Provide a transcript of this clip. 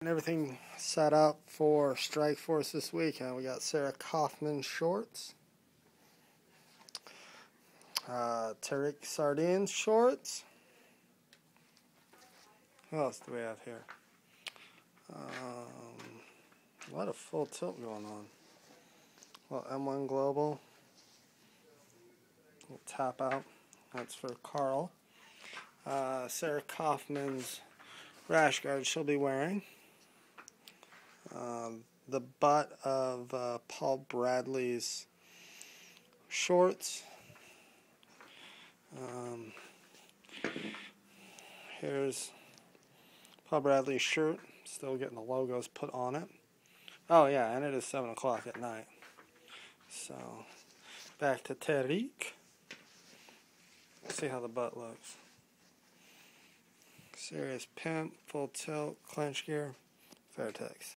Everything set up for Strakeforce this weekend. We got Sarah Kaufman shorts, Tariq Sardines shorts. What else do we have here? A lot of full tilt going on. Well, M1 Global. We'll tap out. That's for Carl. Sarah Kaufman's rash guard she'll be wearing. The butt of Paul Bradley's shorts. Here's Paul Bradley's shirt. Still getting the logos put on it. Oh yeah, and it is 7 o'clock at night. So, back to Tariq. See how the butt looks. Serious pimp, full tilt, clinch gear, Fairtex.